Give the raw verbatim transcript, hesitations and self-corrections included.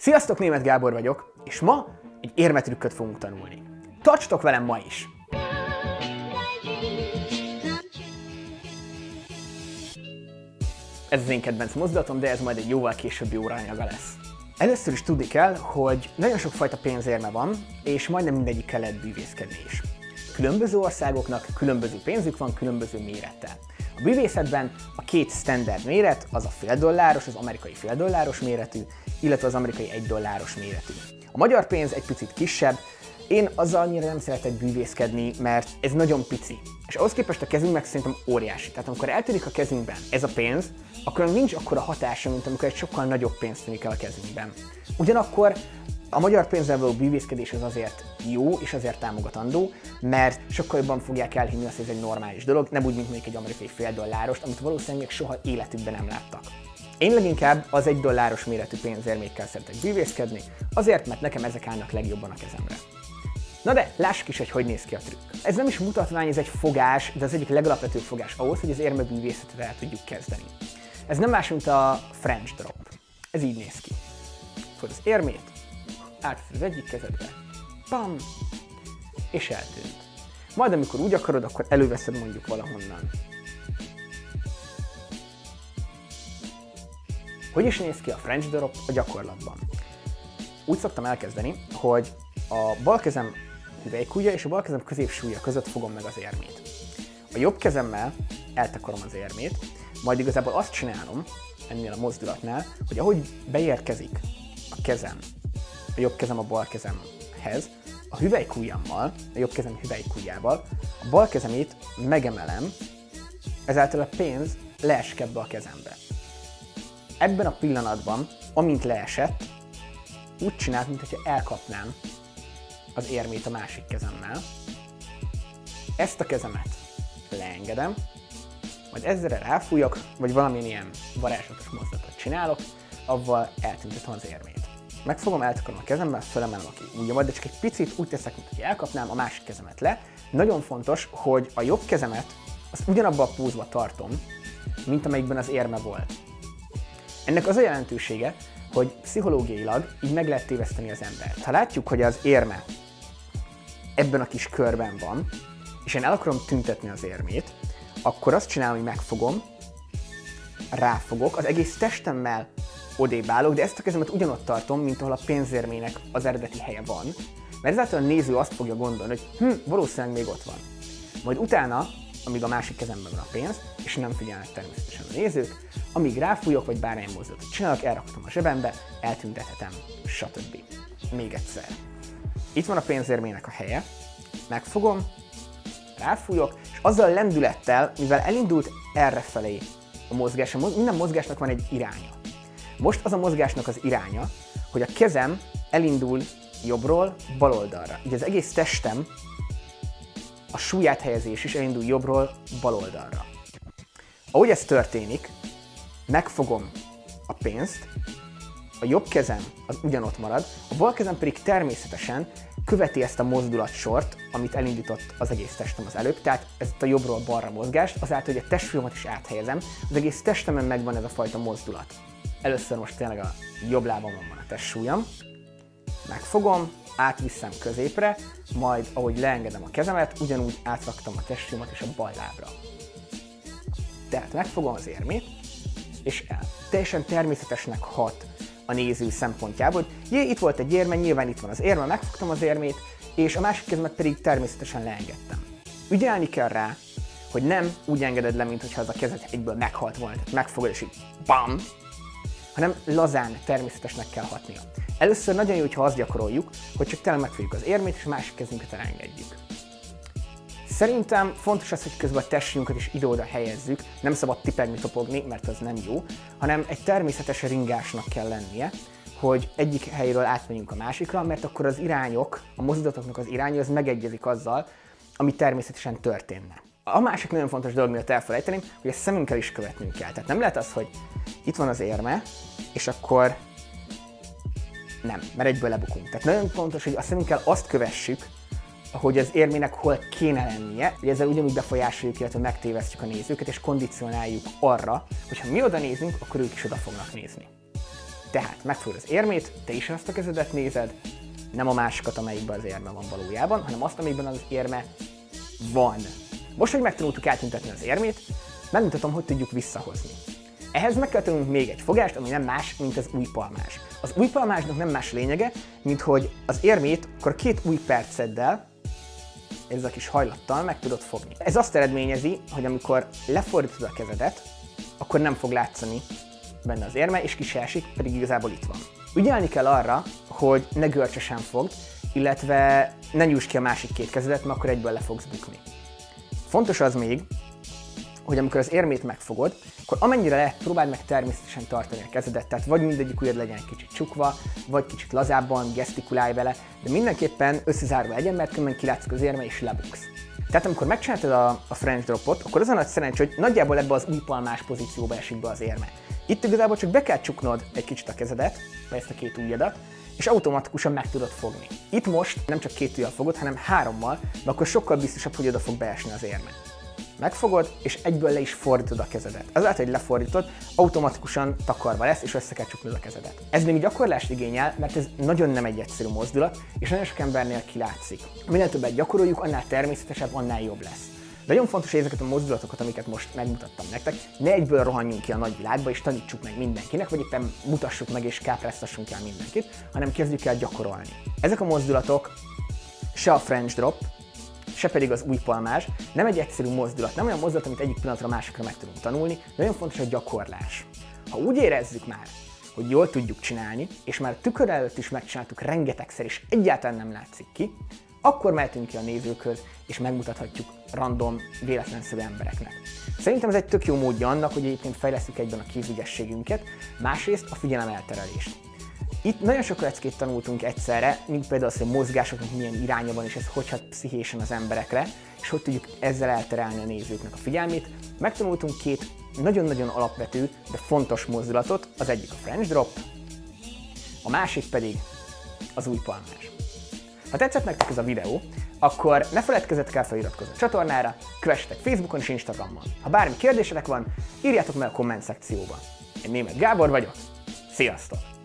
Sziasztok, Németh Gábor vagyok, és ma egy érmetrükköt fogunk tanulni. Tartsatok velem ma is! Ez az én kedvenc mozdulatom, de ez majd egy jóval későbbi óraanyaga lesz. Először is tudni kell, hogy nagyon sokfajta pénzérme van, és majdnem mindegyikkel lehet bűvészkedni is. Különböző országoknak különböző pénzük van, különböző mérettel. A bűvészetben a két standard méret, az a fél dolláros, az amerikai fél dolláros méretű, illetve az amerikai egy dolláros méretű. A magyar pénz egy picit kisebb, én azzal annyira nem szeretek bűvészkedni, mert ez nagyon pici. És ahhoz képest a kezünk meg szerintem óriási. Tehát amikor eltűnik a kezünkben ez a pénz, akkor nincs akkora hatása, mint amikor egy sokkal nagyobb pénz tűnik el a kezünkben. Ugyanakkor a magyar pénzzel való bűvészkedés az azért jó és azért támogatandó, mert sokkal jobban fogják elhinni azt, hogy ez egy normális dolog, nem úgy, mint mondjuk egy amerikai fél dollárost, amit valószínűleg még soha életükben nem láttak. Én leginkább az egy dolláros méretű pénzérmékkel szeretek bűvészkedni, azért, mert nekem ezek állnak legjobban a kezemre. Na de, lássuk is, hogy hogy néz ki a trükk. Ez nem is mutatvány, ez egy fogás, de az egyik legalapvetőbb fogás ahhoz, hogy az érmebűvészetet el tudjuk kezdeni. Ez nem más, mint a French drop. Ez így néz ki. Fogod az érmét, átveszed az egyik kezedbe, pam, és eltűnt. Majd amikor úgy akarod, akkor előveszed mondjuk valahonnan. Hogy is néz ki a French drop a gyakorlatban? Úgy szoktam elkezdeni, hogy a bal kezem hüvelykujja és a bal kezem középsúlya között fogom meg az érmét. A jobb kezemmel eltakarom az érmét, majd igazából azt csinálom ennél a mozdulatnál, hogy ahogy beérkezik a kezem, a jobb kezem a bal kezemhez, a hüvelykujjammal, a jobb kezem hüvelykujjával, a bal kezemét megemelem, ezáltal a pénz leesik ebbe a kezembe. Ebben a pillanatban, amint leesett, úgy csinált, mintha elkapnám az érmét a másik kezemmel. Ezt a kezemet leengedem, majd ezzel ráfújok, vagy valamilyen ilyen varázslatos mozdulatot csinálok, avval eltüntetem az érmét. Megfogom, eltakarom a kezemmel, felemelem a két ujjamat, de csak egy picit úgy teszek, mintha elkapnám a másik kezemet le. Nagyon fontos, hogy a jobb kezemet azt ugyanabban a pózba tartom, mint amelyikben az érme volt. Ennek az a jelentősége, hogy pszichológiailag így meg lehet téveszteni az embert. Ha látjuk, hogy az érme ebben a kis körben van, és én el akarom tüntetni az érmét, akkor azt csinálom, hogy megfogom, ráfogok, az egész testemmel odébb állok, de ezt a kezemet ugyanott tartom, mint ahol a pénzérmének az eredeti helye van, mert ezáltal a néző azt fogja gondolni, hogy hm, valószínűleg még ott van. Majd utána, amíg a másik kezemben van a pénz, és nem figyelnek természetesen a nézők, amíg ráfújok, vagy bármilyen mozdulatot csinálok, elrakhatom a zsebembe, eltüntethetem, stb. Még egyszer. Itt van a pénzérmének a helye, megfogom, ráfújok, és azzal a lendülettel, mivel elindult errefelé a mozgás, minden mozgásnak van egy iránya. Most az a mozgásnak az iránya, hogy a kezem elindul jobbról bal oldalra. Ugye az egész testem, a súlyáthelyezés is elindul jobbról bal oldalra. Ahogy ez történik, megfogom a pénzt, a jobb kezem az ugyanott marad, a bal kezem pedig természetesen követi ezt a mozdulatsort, amit elindított az egész testem az előbb, tehát ezt a jobbról balra mozgást, azáltal, hogy a testsúlyomat is áthelyezem, az egész testemen megvan ez a fajta mozdulat. Először most tényleg a jobb lábamon van a testsúlyom, megfogom, átviszem középre, majd ahogy leengedem a kezemet, ugyanúgy átraktam a testsúlyomat is a bal lábra. Tehát megfogom az érmét, és el. Teljesen természetesnek hat a néző szempontjából, hogy jé, itt volt egy érme, nyilván itt van az érme, megfogtam az érmét, és a másik kezemet pedig természetesen leengedtem. Ügyelni kell rá, hogy nem úgy engeded le, mintha az a kezed egyből meghalt volna, tehát megfogod és így bam, hanem lazán, természetesnek kell hatnia. Először nagyon jó, hogyha azt gyakoroljuk, hogy csak tényleg megfogjuk az érmét, és a másik kezünket elengedjük. Szerintem fontos az, hogy közben a testsúlyunkat is ide-oda helyezzük, nem szabad tipegni, topogni, mert az nem jó, hanem egy természetes ringásnak kell lennie, hogy egyik helyről átmenjünk a másikra, mert akkor az irányok, a mozdulatoknak az iránya az megegyezik azzal, ami természetesen történne. A másik nagyon fontos dolog, miatt elfelejteném, hogy ezt szemünkkel is követnünk kell. Tehát nem lehet az, hogy itt van az érme, és akkor nem, mert egyből lebukunk. Tehát nagyon fontos, hogy a szemünkkel azt kövessük, hogy az érmének hol kéne lennie, hogy ezzel ugyanúgy befolyásoljuk, illetve megtévesztjük a nézőket, és kondicionáljuk arra, hogy ha mi oda nézünk, akkor ők is oda fognak nézni. Tehát megfogod az érmét, te is azt a kezedet nézed, nem a másikat, amelyikben az érme van valójában, hanem azt, amelyikben az érme van. Most, hogy megtanultuk átüntetni az érmét, megmutatom, hogy tudjuk visszahozni. Ehhez meg kell tanulnunk még egy fogást, ami nem más, mint az ujjpalmás. Az ujjpalmásnak nem más lényege, mint hogy az érmét akkor két ujjperceddel, ez a kis hajlattal meg tudod fogni. Ez azt eredményezi, hogy amikor lefordítod a kezedet, akkor nem fog látszani benne az érme, és ki se esik, pedig igazából itt van. Ügyelni kell arra, hogy ne görcsösen fogd, illetve ne nyújtsd ki a másik két kezedet, mert akkor egyből le fogsz bukni. Fontos az még, hogy amikor az érmét megfogod, akkor amennyire lehet, próbáld meg természetesen tartani a kezedet, tehát vagy mindegyik ujjad legyen egy kicsit csukva, vagy kicsit lazábban, gesztikulálj vele, de mindenképpen összezárva legyen, mert különben kilátszik az érme és lebuksz. Tehát amikor megcsináltad a, a French dropot, akkor az a nagy szerencsé, hogy nagyjából ebbe az ujjpalmás pozícióba esik be az érme. Itt igazából csak be kell csuknod egy kicsit a kezedet, vagy ezt a két ujjadat, és automatikusan meg tudod fogni. Itt most nem csak két ujjal fogod, hanem hárommal, de akkor sokkal biztosabb, hogy oda fog beesni az érme. Megfogod, és egyből le is fordítod a kezedet. Azáltal, hogy lefordítod, automatikusan takarva lesz, és össze kell csuknod a kezedet. Ez még gyakorlást igényel, mert ez nagyon nem egy egyszerű mozdulat, és nagyon sok embernél kilátszik. Minél többet gyakoroljuk, annál természetesebb, annál jobb lesz. De nagyon fontos, hogy ezeket a mozdulatokat, amiket most megmutattam nektek, ne egyből rohanjunk ki a nagyvilágba, és tanítsuk meg mindenkinek, vagy éppen mutassuk meg és kápráztassunk el mindenkit, hanem kezdjük el gyakorolni. Ezek a mozdulatok, se a French drop, se pedig az ujjpalmás nem egy egyszerű mozdulat, nem olyan mozdulat, amit egyik pillanatra a másikra meg tudunk tanulni, de nagyon fontos a gyakorlás. Ha úgy érezzük már, hogy jól tudjuk csinálni, és már tükör előtt is megcsináltuk rengetegszer, és egyáltalán nem látszik ki, akkor mehetünk ki a nézőkhöz, és megmutathatjuk random, véletlenszerű embereknek. Szerintem ez egy tök jó módja annak, hogy egyébként fejlesztjük egyben a kézügyességünket, másrészt a figyelem elterelést. Itt nagyon sok leckét tanultunk egyszerre, mint például az, hogy a mozgásoknak milyen iránya van, és ez hogy hat pszichésen az emberekre, és hogy tudjuk ezzel elterelni a nézőknek a figyelmét. Megtanultunk két nagyon-nagyon alapvető, de fontos mozdulatot, az egyik a French drop, a másik pedig az ujjpalmás. Ha tetszett nektek ez a videó, akkor ne feledkezzetek el feliratkozni a csatornára, kövessetek Facebookon és Instagramon. Ha bármi kérdésetek van, írjátok meg a komment szekcióba. Én Németh Gábor vagyok, sziasztok!